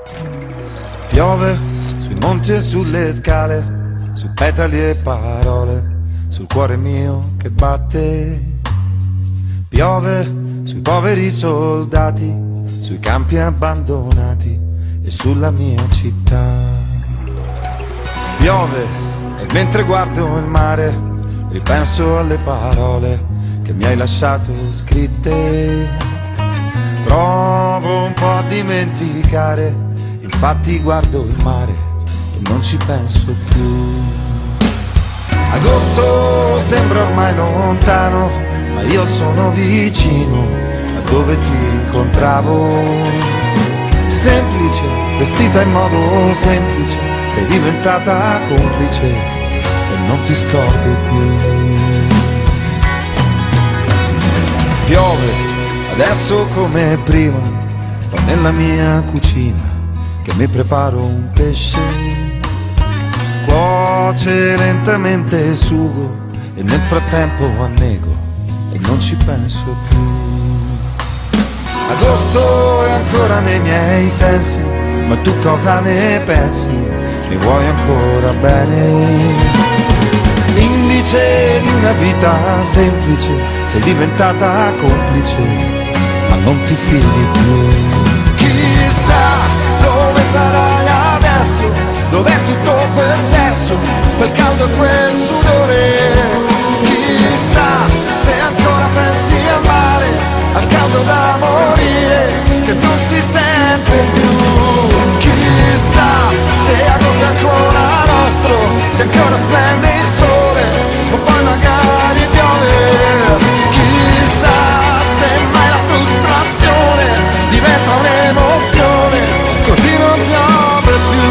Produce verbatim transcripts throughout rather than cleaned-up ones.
Piove sui monti e sulle scale, su petali e parole, sul cuore mio che batte. Piove sui poveri soldati, sui campi abbandonati e sulla mia città. Piove e mentre guardo il mare ripenso alle parole che mi hai lasciato scritte. Provo un po' a dimenticare, infatti guardo il mare e non ci penso più. Agosto sembra ormai lontano, ma io sono vicino a dove ti incontravo. Semplice, vestita in modo semplice, sei diventata complice e non ti scordo più. Piove, adesso come prima, sto nella mia cucina che mi preparo un pesce. Cuoce lentamente il sugo e nel frattempo annego e non ci penso più. Agosto è ancora nei miei sensi, ma tu cosa ne pensi? Mi vuoi ancora bene? L'indice di una vita semplice, sei diventata complice, ma non ti fidi più. Chissà dove sarai adesso, dov'è tutto quel sesso, quel caldo e quel sudore. Chissà se ancora pensi al mare, al caldo da morire, che non si sente più. Chissà se agosto è ancora nostro, se ancora splende il sole, o poi magari piove. Chissà se mai la frustrazione diventa un'emozione, così non piove più.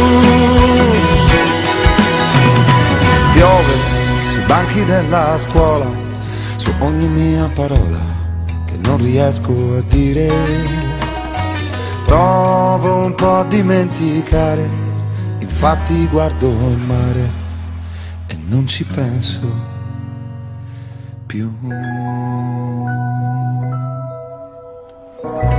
Piove sui banchi della scuola, su ogni mia parola che non riesco a dire. Provo un po' a dimenticare, infatti guardo il mare e non ci penso più.